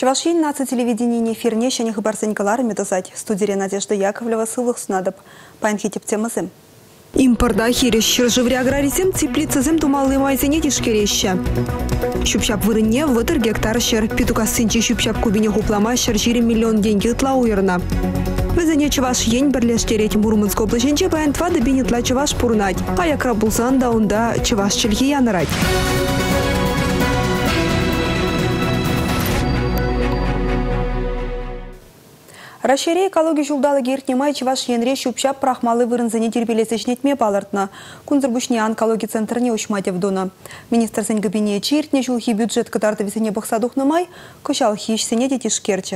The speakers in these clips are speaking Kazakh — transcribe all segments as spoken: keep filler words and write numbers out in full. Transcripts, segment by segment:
Чувашин наци телевидение эфирне шанях барсенькалар медозать. Студия Надежда Яковлева сылых снадоб. Паинхитеп темазым. Импорда хириш шыржыври аграризм теплицазым тумалый майзене тишкереща. Шупшап вырыне вытыр гектар шер. Петукасынчи шупшап кубине хуплама шер жири миллион деньги тла уйрна. Везене Чуваш ень бірлештерет Мурманской облаченче баян тва добинетла Чуваш пурнать. А якра булсан да онда Чуваш чельхи янырать. Расширей экологию жулдалы гертнемай Чуваш енре шупшап прахмалы вырынзыне терпелесечнетме балартна. Кунзырбушне онкология центрне ушматев дона. Министр сеньгабине чиртне жулхи бюджет катарты весене бахсадухнымай, кошал хищсене детишкерче.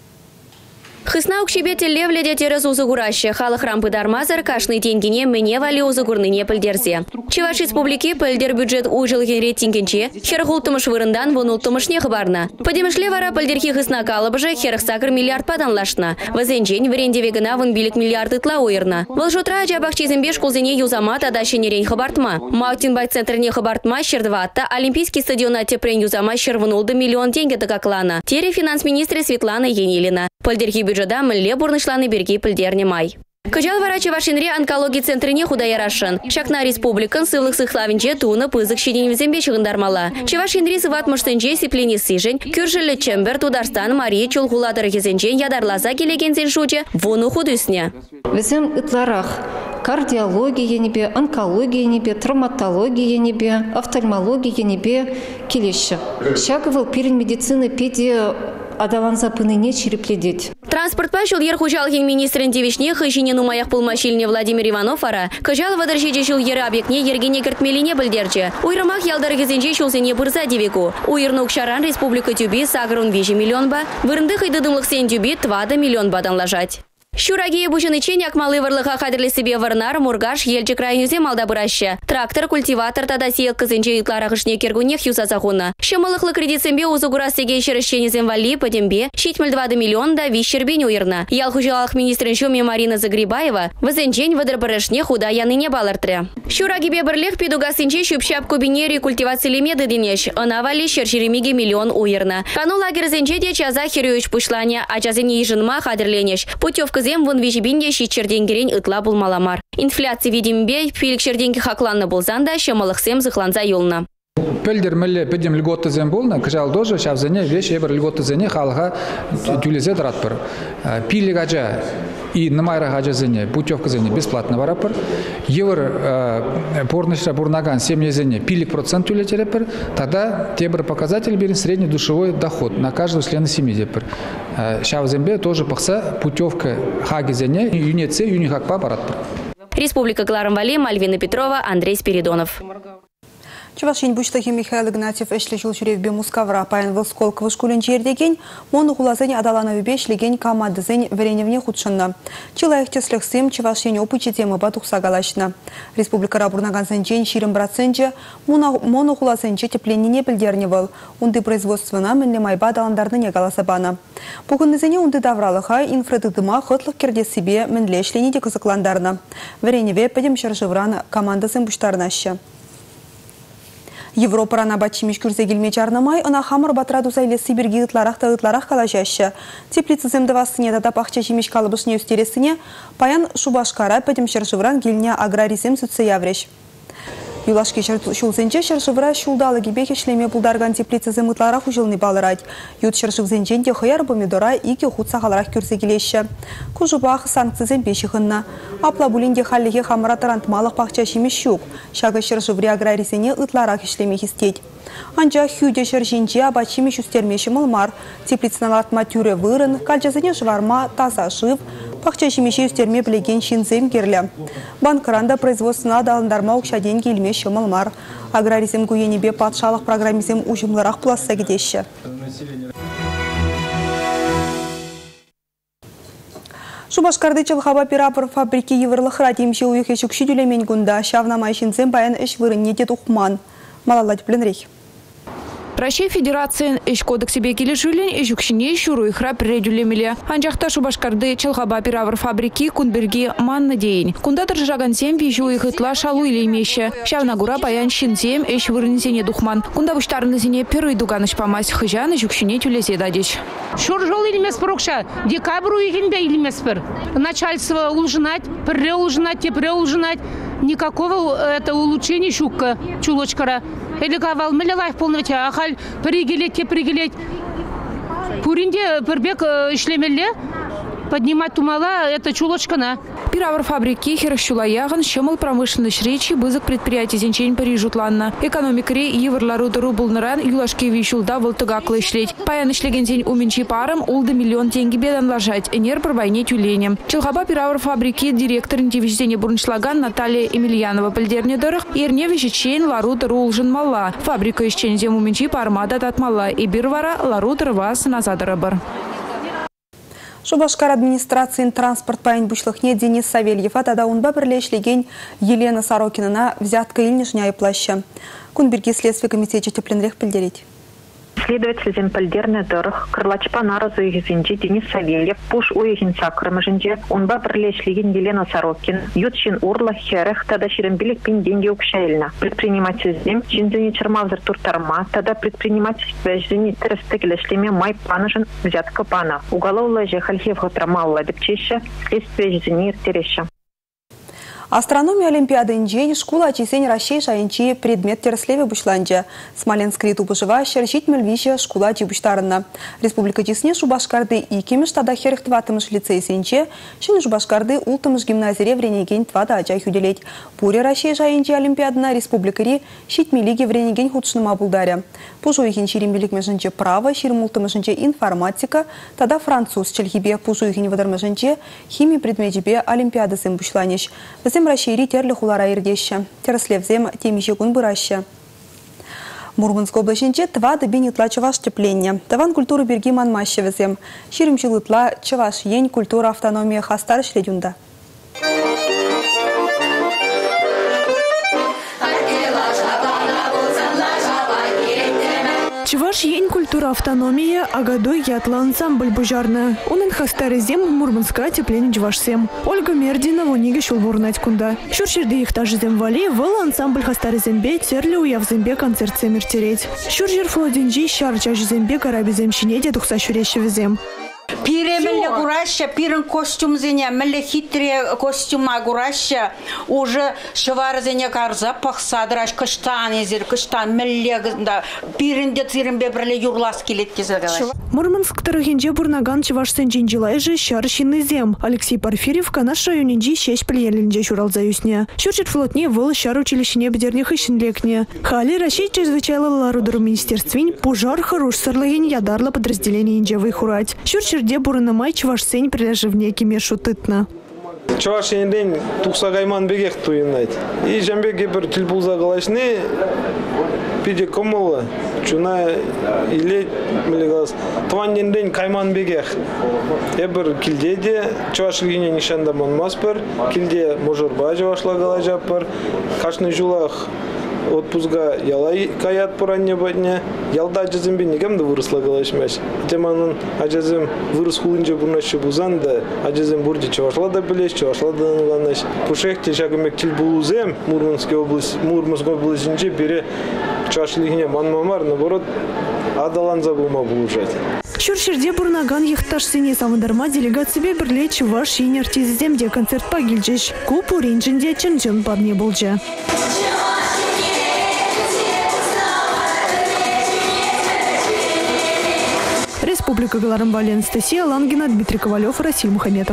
Хысна укшебете левле детерез узыгураще. Халық рампы дармазар кашны тенгене мне вали узыгурныне пыльдерзе. Чуваш республики пыльдер бюджет ужыл генре тенгенче, херхултымыш вырындан вунултымышне хабарна. Подемышле вара пыльдерхи хысна калыбыжы херх сакр миллиард падан лашна. Вазенчень вренде вегана вон билик миллиард ытла уйырна. Волжутра джабахчизембеш кулзене юзамат адащенерень хабартма. Маутинбай центрне хабартма щердватта олимпийский стадион тепрень юзама щервнулды миллион тенге догаклана. Тере финанс-министре Светлана Енилина. Пыльдерхи бюджета мле бурнышланы берги пыльдерне май. Кыжал вара Чувашинре онкологии центрине худая рашын. Шакна республикан сывлых сыхлавинче туны пызык щедень візембе шығындармала. Чувашинре сыватмыштынче сиплени сыжень, кюржилі чембер Тударстан Мария чулгуладыр кезенчен ядарлаза келегензен шуче вуну худысне. Візем ытларах кардиология небе, онкология небе, травматология небе, офтальмология небе келеші. Шаговал перен медицины педи адаланза пыныне черепледеть. Транспорт пашыл ерхужалхин министрин девишне хыжине нумаях пулмашильне Владимир Иванов ара. Кыжал вадаржеже шул ері объектне ергене кіртмелине білдерче. Уйрымах ялдар кезенче шулсене бұрза девеку. Уйрнук шаран республика тюби сагрун вижи миллион ба. Вырынды хыйдыдымлық сен тюби твада миллион бадан лажать. Шурагия бушынычен якмалы варлыха хадырлы себе варнар Мургаш елчі крайнюзе малда бұраща. Трактор, культиватор тада сиел кызынче ютларахышне кергунех юза захуна. Шымылықлы кредитсембе узугурастеге шерещенезем вали падембе щитміль двады миллионда вищербень уйрна. Ялхужалах министрин шуме Марина Загрибаева вазенчень вадырбарышне худа яныне балартре. Шурагибе бірлех пидугасынче шупшап кубинери культивацияле меды денеш. Она вали шершеремиге миллион уйрна. Кану лагерзенче де чаза херюич пушлане, а чазыне ежынма хадырленеш. Путевка зем вон вижибинде щичерденгерень ытла булмаламар. Инфляция видимбе пилик черденги хакланна булзанда шамалықсем зыхланза юлна. Пельдер мэлле педем льготы зем булна, кыжал дожа шавзене вещь ебр льготы зене халха тюлезе дратпар. Пилик аджа и намайра аджа зене путевка зене бесплатно варапар. Евр порнышра бурнаган семья зене пилик процент тюлетерепар. Тогда тебр показатель берем средний душевой доход на каждого члена семьи депар. Шавзембе тоже пахса путевка хаги зене юнеце юнихакпа паратпар. Республика Кларамвали, Мальвина Петрова, Андрей Спиридонов. Чувашин буштахи Михаил Игнатьев эшлечил чуревбе Мускавра паян вылсколк вышкулен чердеген, мону хулазень адалана вебешлеген камадызень вереневне худшынна. Чилаях теслехсым Чувашин опычи темы батухса галашна. Республика Рабурнаган сенчен ширим братсенче, мону хулазенче тепленіне білдерневал. Унды производствына мінле майба адаландарныне галасабана. Пухыннызене унды давралыха инфрадыдыма хытлық керде себе мінле шленеде кызыкландарна. Вереневе пәдем шаржывран командасым буштарнаща. Европа рана бачимиш күрзе келме жарнамай, она хамыр батраду зайле сибирги ытларах та ытларах калажаща. Теплицы земдавасыне да тапахча жимиш калыбышне үстересіне, паян шубашкара пәдем шаржывран келіне аграризем сүтсе явреш. Юлашки шулзенче шаршывра шулдалы гибехе шлеме пулдарган теплицы земытларах ужылны балырать. Ют шаршывзенченде хыяр помидора ике худ сахаларах күрзе келеші. Кужубах санкции земпешіхынна. Апла булинде халлеге хамыра тарантмалық пахча шимеш шук. Шага шаршывре аграризене ытларах шлеме хистеть. Анча хюде шаршинче абачимеш үстермеші мылмар. Теплицына латма тюре вырын, кальчазене жварма, таза шыв, пахча шимеше үстерме білеген шинзем керлі. Банкранда производствына адалындарма ұқша деньги илмеші мылмар. Аграризм күйенебе патшалық программизм ұжымларақ пласса кетеші. Шубашкарды чылхаба пирапыр фабрики еврлықра демші уйхе шүкші дүлемен күнда шавнамай шинзем баян іш вырын недет ұқман. Малалла дүплінрейх. Россия Федерациян иш кодексе бекелі жүлін ешукшіне шуруйхра предюлемелі. Анжақта Шубашкарды Челхаба пиравр фабрики кунберги манны дейін. Кунда тұржаған сем вижу их ытла шалу илеймеші. Шавнагура баян шинзем эш вырынсене духман. Кунда выштарынызене перый дуганыш памас хыжан ешукшіне тюлесе дадиш. Шур жол илмес прокша. Декабру игенбе илмес пер. Начальство улжинать, пре улжинать, те пре улжинать. Никакого это улучшения щука чулочкара. Или кавал мелелайф полностью, а халь пригелеть, те пригелеть. Пуринде пербек шлемелле поднимать тумала это чулочкана. Пиравр фабрики херщулаяган щемал промышленность речи бызык предприятий зенчень парижутланна. Экономикари еврлару дыру булныран юлашки вишулда волтыгаклы ишлеть. Паян ишлегензень уменчи парам улды миллион тенге бедан ложать. Энер пробайне тюленем. Челхаба пиравр фабрики директор дивизионе бурншлаган Наталья Емельянова пальдерне дырых ерне вишечень лару дыру улжын мала. Фабрика исчензем уменчи пармада татмала. И бирвара лару дырвас назадырыбыр. Шубашкар администрациян транспорт паян бушлыхне Денис Савельев атада унба бірлешлеген Елена Сорокинына взятка илнишне айплаща. Кунберги следствие комитете тепленрех пілдерет. Следователь земпальдерный дырых, Крылачпа наразу егзинчи Денис Савельев, пуш уегин сакрымыжинче, унба бірлешлеген Елена Сорокин, ютчин урла херех, тада ширембилик пин деньги укшайльна. Предпринимательствем, чинзини чермавзыр туртарма, тада предпринимательство жини терестекелешлеме май панажын взятка пана. Уголовла же хальхев гатрамалла депчеща, следствие жини тереща. Астрономия Олимпиады инжень школа чисень России шайынчи предмет тереслеве бушланча. Смоленская тубышева щерчить мельвища школа чибуштарына. Республика чисне Шубашкарды и кемеш тада херехтватымыш лицей сенче, шыны Шубашкарды ултымыш гимназире вренеген твада ачай худелеть. Пуре Россия шайынчи Олимпиадына республикари щитмелиги вренеген худшныма булдаря. Пужу ихин ширимбелик меженче право, ширим ултымышенче информатика, тада француз чельхибе пужу ихин вадармышенче химии предметибе Олимпиады сем бушланищ. России терлі хулара ирдеща. Тереслевзем темище гун бұраща. Мурманской облаченче два добинитла чаваш тепления. Таван культуры берги манмащевезем. Ширимчилытла чаваш ень культура автономия хастар шледюнда. Чуваш ень культура автономия, а годой ятла ансамбль бужарная. Он инхастары зем Мурманска тепление чувашсем. Ольга Мердина вониге шулбурнать кунда. Шурширды их даже зем вали, вал ансамбль хастары зембе терли уяв зембе концерт семер тереть. Шуршир флодинджи шарчаш зембе караби земщинеде тухса шурещеве зем. Пире меле гураща, пирен костюм зеня, меле хитрые костюм на гураща, уже швар зеня кар запах садраш, каштан езер, каштан меле да, пирен де цирен бебреле юрлас килетки загалаш. Мурманск тарахинже бурнаган чеваш сенджинжилай же шарщинный зем. Алексей Порфирьев канаш районинджи шесть плеелинже шурал заюсне. Шурчит флотне выл шар училищне бедерних ищенлекне. Хали Рашид чрезвычайно ларудеру министерствень пожар хорош сарлаген ядарла подразделение инджевый хурать. Шурчит где бурна май чуваш сень прилежевне кемешу тытна. Чуваш день тухса гайман бегех туинать. И жамбеге бір тилбулза галашны пиде комола чуна или милигас тван день кайман бегех. Эбер килдеде чуваш гине нишанда манмаспер килде можорба чувашла галажапер кашны жулах отпуска ялай каят поранне badне ялда ажызым бен негемді вырысла галашмаш. Теманын ажызым вырыс хулынже бурнашы бузан да ажызым бурди чувашла да билеш, чувашла да ныганаш. Пушехте шагымек тил булузем Мурманской области, Мурманской областинче бере чувашлигине манмамар, наоборот, адалан забылма булужать. Шурширде бурнаган ехташ сине самыдарма делегация бірле чуваш ен артиземде концерт пагилжеш. Купу ренжінде чын-чын парне болжа. Республика Галарамбали, Анастасия Лангина, Дмитрий Ковалев, Расиль Мухаметов.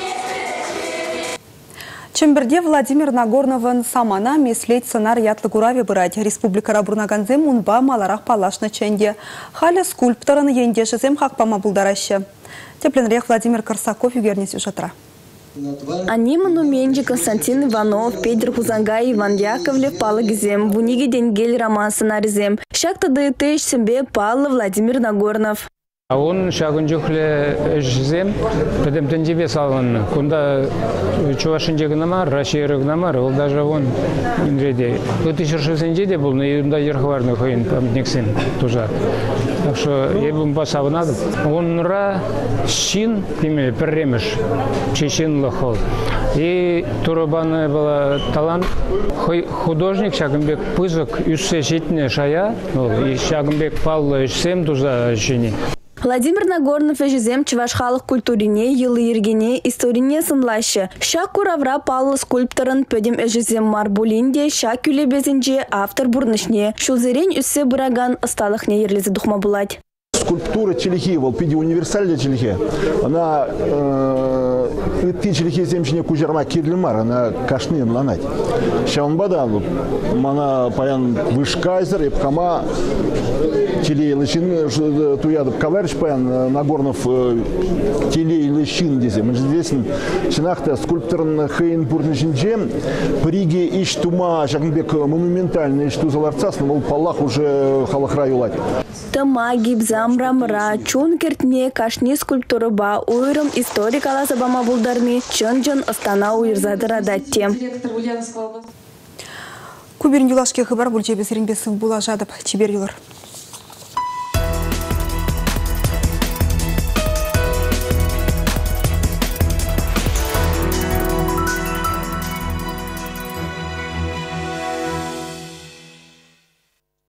Чемберде Владимир Нагорновын самана меслеть сценар ятлы гураве бырать. Республика Рабурнаганзем унба маларах палашна ченде. Халя скульпторын ендешезем хакпама булдараще. Тепленрех Владимир Корсаков югерне сюжетра. Они монументе Константин Иванов, Петр Хузангай, Иван Яковлев, Палагизем, Буниги Денгель, Роман Сценаризем. Шак-то да и сембе Павла Владимир Нагорнов. Он шагын жүхле жзем, потом тендебе салон. Кунда чувашинде гнамар, Россия гнамар, ол даже он инреде. Вот еще шестьдесят де был, но и да ерхварный хоин памятниксен тоже. Так что я бы басав надо. Он ра шин, имя перемеш, чечен лохол. И турбана была талант. Художник Шагымбек пызык үссе жетіне шая, и Шагымбек Павло үссем тоже жени. Владимир Нагорнов ежезем чувашхалық культурине, елы ергене, историне сымлашы. Шак куравра Павло скульпторын пөдем ежезем марбулинде, шак күлебезінже автор бурнышне. Шулзерен үссе бұраган ысталықне ерлізі дұхма бұлад. Скульптура челихи, волпиди универсальная челихи, она ты челихи земчине кужарма кирлимар, она кашнин ланать. Шаунбада, мана паян вышкайзер и пхама телей лычин туядып каларич паян Нагорнов телей лычин дезе. Мы здесь чинахта скульпторн хейн бурничинже приги иш тума Шагымбек монументальный иш тузаларцас, но палах уже халахра юлать. Тамаги бзамрамра чун кертне кашни скульптуры ба уйрым историк аласабама булдарми чын-жын астана уйрзадыра датте. Куберн юлашке хыбар бұл жебесірін бесін бұла жадып чебер юлар.